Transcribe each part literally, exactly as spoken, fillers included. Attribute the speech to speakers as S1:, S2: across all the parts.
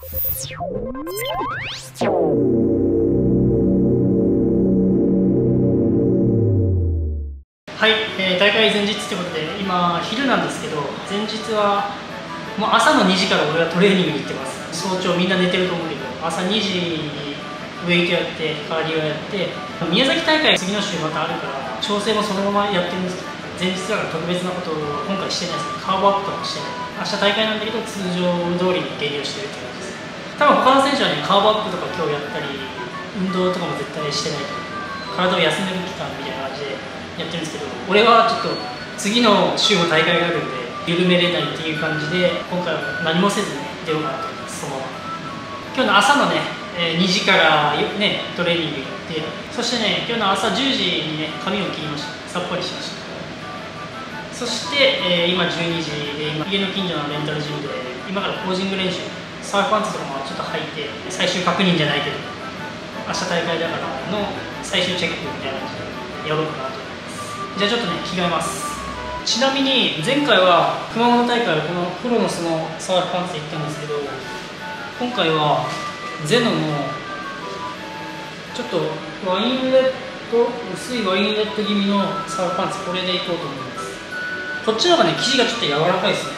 S1: はい、えー、大会前日ということで、今、昼なんですけど、前日はもう朝のにじから俺はトレーニングに行ってます。早朝みんな寝てると思うけど、朝にじにウェイトやって、カーディオやって、宮崎大会次の週またあるから、調整もそのままやってるんですけど、前日だから特別なことを今回してないですね。カーボアップとかもしてない。明日大会なんだけど、通常通りに減量してるっていう感じです。多分他の選手はね、カーボアップとか今日やったり、運動とかも絶対してないと思う。体を休める期間みたいな感じでやってるんですけど、俺はちょっと次の週も大会があるんで、緩めれないっていう感じで、今回は何もせずに出ようかなと思います。そのまま今日の朝のね、にじからね、トレーニング行って、そしてね、今日の朝じゅうじにね、髪を切りました。さっぱりしました。そして、えー、今じゅうにじで、今家の近所のレンタルジムで、今からポージング練習、サーフパンツとかもちょっと履いて、最終確認じゃないけど、明日大会だからの最終チェックみたいな感じでやろうかなと思います。じゃあちょっとね、着替えます。ちなみに前回は熊本大会はこのクロノスのサーフパンツで行ったんですけど、今回はゼノのちょっとワインレッド、薄いワインレッド気味のサーフパンツ、これでいこうと思います。こっちの方がね、生地がちょっと柔らかいですね。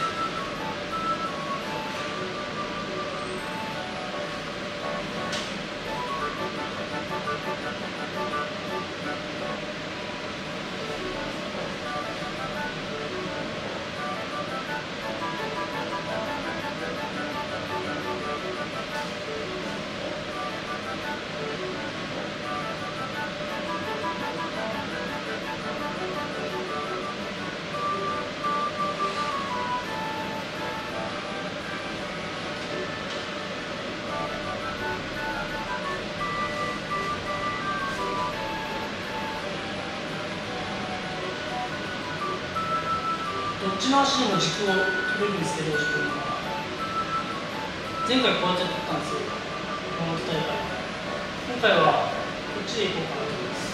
S1: どっちの足にも軸を取れるんですけど、自分は前回こうやって取ったんですよ、この大会。今回はこっちでいこうかなと思います。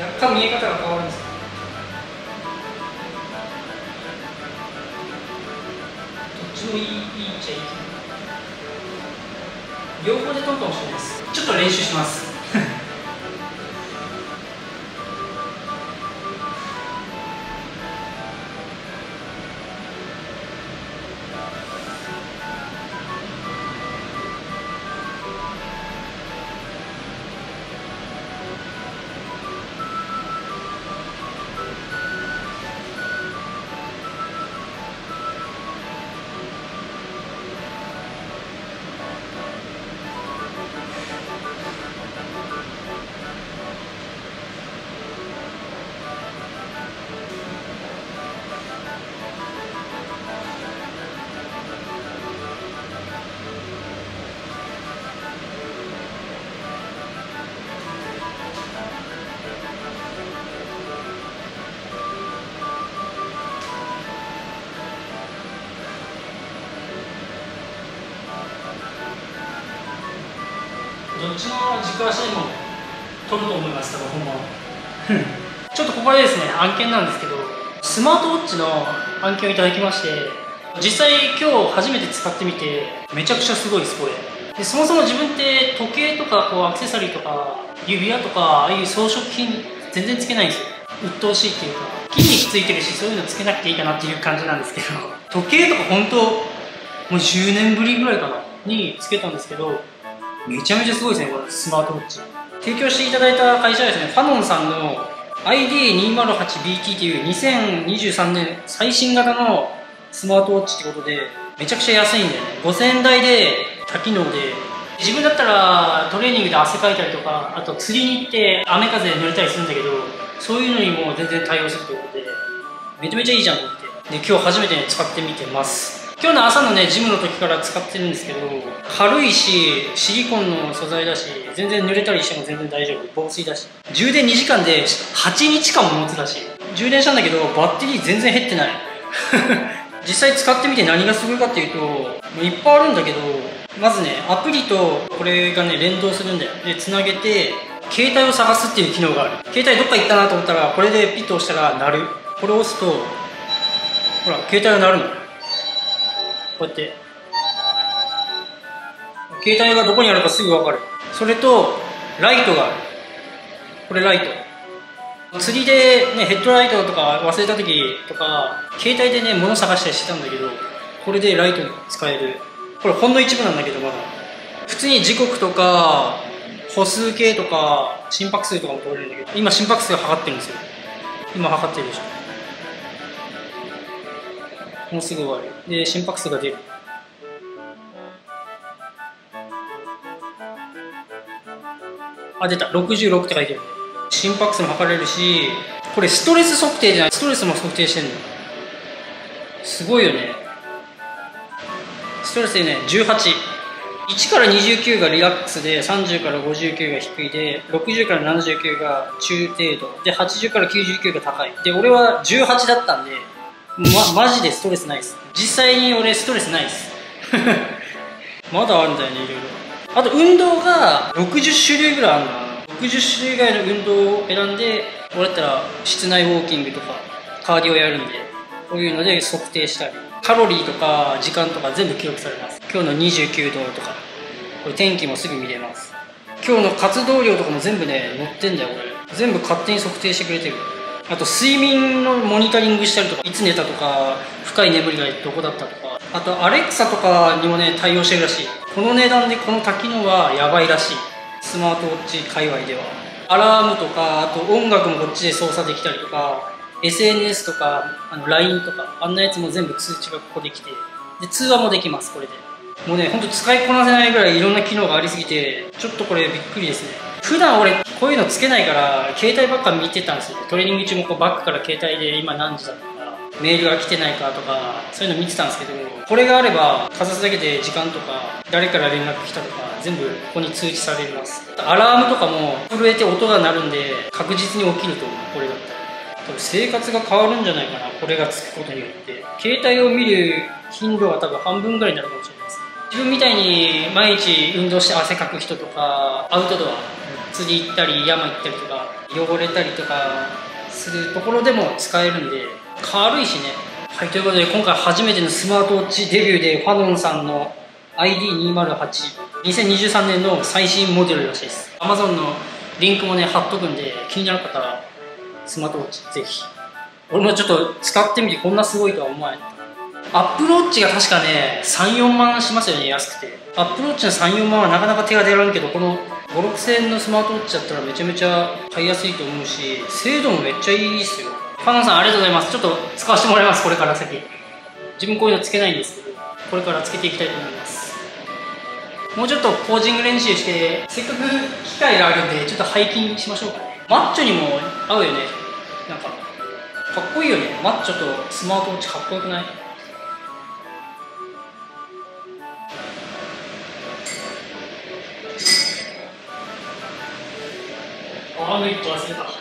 S1: 若干見え方が変わるんですけど、どっちもいい、いいっちゃいいけど、両方で取るかもしれないです。ちょっと練習しますどっちの軸足にも取ると思います、多分本番ちょっとここでですね、案件なんですけど、スマートウォッチの案件をいただきまして、実際今日初めて使ってみて、めちゃくちゃすごいです、これ。でそもそも自分って時計とかこうアクセサリーとか指輪とか、ああいう装飾品全然つけないんですよ。鬱陶しいっていうか、筋肉ついてるし、そういうのつけなくていいかなっていう感じなんですけど、時計とか本当もうじゅうねんぶりぐらいかなにつけたんですけど、めちゃめちゃすごいですね、これスマートウォッチ。提供していただいた会社はですね、ファノンさんの アイディーにひゃくはちビーティー というにせんにじゅうさんねん最新型のスマートウォッチってことで、めちゃくちゃ安いんだよね。ごせんえん台で多機能で、自分だったらトレーニングで汗かいたりとか、あと釣りに行って雨風で濡れたりするんだけど、そういうのにも全然対応するということで、めちゃめちゃいいじゃんと思って。で、今日初めて、ね、使ってみてます。今日の朝のね、ジムの時から使ってるんですけど、軽いし、シリコンの素材だし、全然濡れたりしても全然大丈夫。防水だし。充電にじかんではちにちかんも持つらしい。充電したんだけど、バッテリー全然減ってない。実際使ってみて何がすごいかっていうと、いっぱいあるんだけど、まずね、アプリとこれがね、連動するんだよ。で、つなげて、携帯を探すっていう機能がある。携帯どっか行ったなと思ったら、これでピッと押したら鳴る。これを押すと、ほら、携帯が鳴るの。こうやって携帯がどこにあるかすぐ分かる。それとライトがある。これライト、釣りでねヘッドライトとか忘れた時とか携帯でね物探したりしてたんだけど、これでライトに使える。これほんの一部なんだけど、まだ普通に時刻とか歩数計とか心拍数とかも取れるんだけど、今心拍数測ってるんですよ。今測ってるでしょ。もうすぐ終わる。で心拍数が出る。あ、出た。ろくじゅうろくって書いてる。心拍数も測れるし、これストレス測定じゃない、ストレスも測定してんの。すごいよね。ストレスでね、じゅうはち。いちからにじゅうきゅうがリラックスで、さんじゅうからごじゅうきゅうが低いで、ろくじゅうからななじゅうきゅうが中程度で、はちじゅうからきゅうじゅうきゅうが高い。で、俺はじゅうはちだったんで、ま、マジでストレスないです。実際に俺ストレスないです。まだあるんだよね、いろいろ。あと運動がろくじゅっしゅるいぐらいあるんだな。ろくじゅっしゅるいぐらいの運動を選んで、俺だったら室内ウォーキングとかカーディオやるんで、こういうので測定したり、カロリーとか時間とか全部記録されます。今日のにじゅうきゅうどとか、これ天気もすぐ見れます。今日の活動量とかも全部ね載ってんだよ。これ全部勝手に測定してくれてる。あと睡眠のモニタリングしたりとか、いつ寝たとか、深い眠りがどこだったとか、あとアレクサとかにもね対応してるらしい。この値段でこの多機能はやばいらしい。スマートウォッチ界隈ではアラームとか、あと音楽もこっちで操作できたりとか、 エスエヌエス とかあの ライン とかあんなやつも全部通知がここできて、で通話もできます。これでもうねほんと使いこなせないぐらいいろんな機能がありすぎて、ちょっとこれびっくりですね。普段俺こういうのつけないから携帯ばっか見てたんですよ。トレーニング中もこうバックから携帯で今何時だとかメールが来てないかとかそういうの見てたんですけど、これがあればかざすだけで時間とか誰から連絡来たとか全部ここに通知されます。アラームとかも震えて音が鳴るんで確実に起きると思う。これだったら多分生活が変わるんじゃないかな。これがつくことによって携帯を見る頻度は多分半分ぐらいになるかもしれないです。自分みたいに毎日運動して汗かく人とか、アウトドア釣り行ったり山行ったりとか汚れたりとかするところでも使えるんで軽いしね。はい、ということで今回初めてのスマートウォッチデビューでファノンさんの アイディーにひゃくはち にせんにじゅうさんねんの最新モデルらしいです。 Amazon のリンクもね貼っとくんで、気になる方はスマートウォッチぜひ。俺もちょっと使ってみてこんなすごいとは思わない。アップルウォッチが確かねさん、よんまんしますよね、安くて。アップルウォッチのさん、よんまんはなかなか手が出らんけど、このご、ろくせんえんのスマートウォッチだったらめちゃめちゃ買いやすいと思うし、精度もめっちゃいいっすよ。ファノンさんありがとうございます。ちょっと使わせてもらいます。これから先自分こういうのつけないんですけど、これからつけていきたいと思います。もうちょっとポージング練習して、せっかく機会があるんでちょっと背筋しましょうかね。マッチョにも合うよね。なんかかっこいいよね。マッチョとスマートウォッチかっこよくない？あの一個忘れた。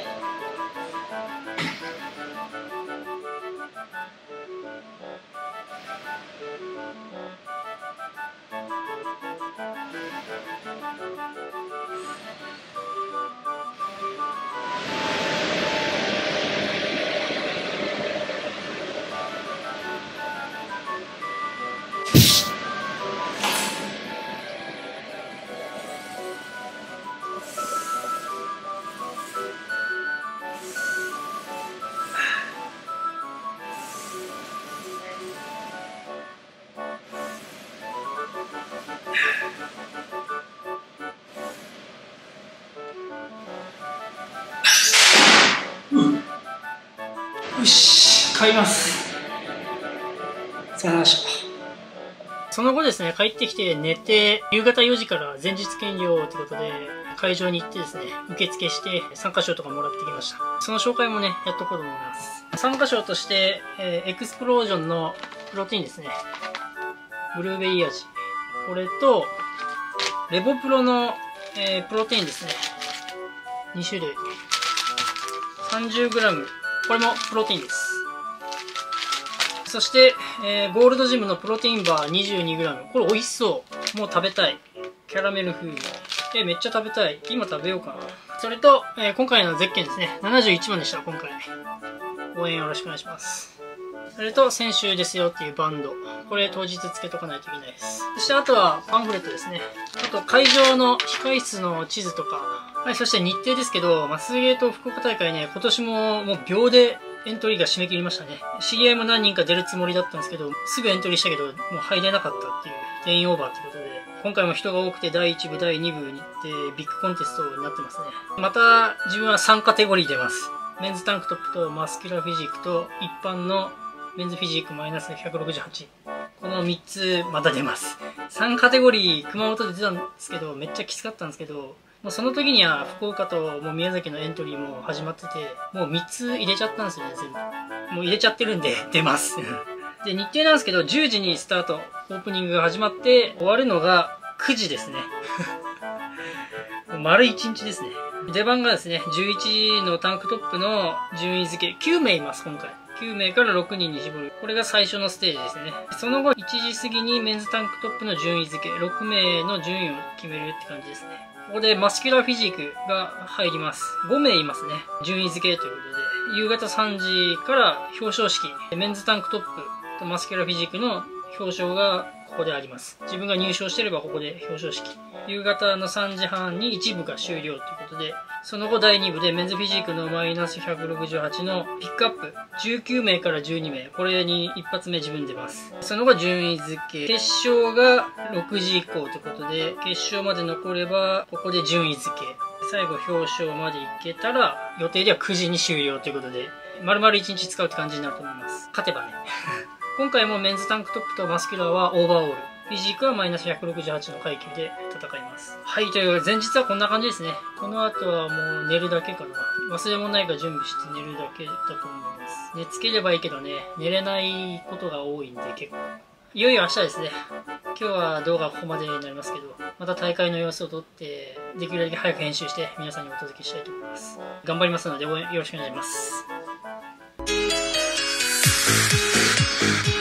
S1: よし、帰ります。さよならしょ。その後ですね、帰ってきて寝て、夕方よじから前日検量ということで、会場に行ってですね、受付して参加賞とかもらってきました。その紹介もね、やっとこうと思います。参加賞として、えー、エクスプロージョンのプロテインですね。ブルーベリー味。これと、レボプロの、えー、プロテインですね。にしゅるい。さんじゅうグラム。これもプロテインです。そして、えー、ゴールドジムのプロテインバー にじゅうにグラム。これ美味しそう。もう食べたい。キャラメル風味。えー、めっちゃ食べたい。今食べようかな。それと、えー、今回のゼッケンですね。ななじゅういちまんでした、今回。応援よろしくお願いします。それと、先週ですよっていうバンド。これ当日つけとかないといけないです。そしてあとはパンフレットですね。 あと会場の控室の地図とか、はい、そして日程ですけど、マスゲート福岡大会ね、今年ももう秒でエントリーが締め切りましたね。知り合いも何人か出るつもりだったんですけど、すぐエントリーしたけど、もう入れなかったっていう、定員オーバーってことで、今回も人が多くてだいいち部、だいに部に行ってビッグコンテストになってますね。また自分はさんカテゴリー出ます。メンズタンクトップとマスキュラーフィジークと一般のメンズフィジークマイナスひゃくろくじゅうはち。このみっつまた出ます。さんカテゴリー熊本で出たんですけど、めっちゃきつかったんですけど、もうその時には福岡ともう宮崎のエントリーも始まってて、もうみっつ入れちゃったんですよね、全部。もう入れちゃってるんで出ます。で、日程なんですけど、じゅうじにスタート、オープニングが始まって終わるのがくじですね。丸いちにちですね。出番がですね、じゅういちのタンクトップの順位付け、きゅうめいいます、今回。きゅうめいからろくにんに絞る。これが最初のステージですね。その後、いちじ過ぎにメンズタンクトップの順位付け、ろくめいの順位を決めるって感じですね。ここでマスキュラーフィジークが入ります。ごめいいますね。順位付けということで、夕方さんじから表彰式、メンズタンクトップとマスキュラーフィジークの表彰がここであります。自分が入賞してればここで表彰式。夕方のさんじはんにいち部が終了ということで、その後だいに部でメンズフィジークのマイナスひゃくろくじゅうはちのピックアップ、じゅうきゅうめいからじゅうにめい、これに一発目自分出ます。その後順位付け、決勝がろくじ以降ということで、決勝まで残ればここで順位付け、最後表彰までいけたら予定ではくじに終了ということで、丸々いちにち使うって感じになると思います。勝てばね。今回もメンズタンクトップとマスキュラーはオーバーオール。フィジークはマイナスひゃくろくじゅうはちの階級で戦います。はい、という前日はこんな感じですね。この後はもう寝るだけかな。忘れ物ないから準備して寝るだけだと思います。寝つければいいけどね、寝れないことが多いんで結構。いよいよ明日ですね。今日は動画ここまでになりますけど、また大会の様子を撮って、できるだけ早く編集して皆さんにお届けしたいと思います。頑張りますので応援よろしくお願いします。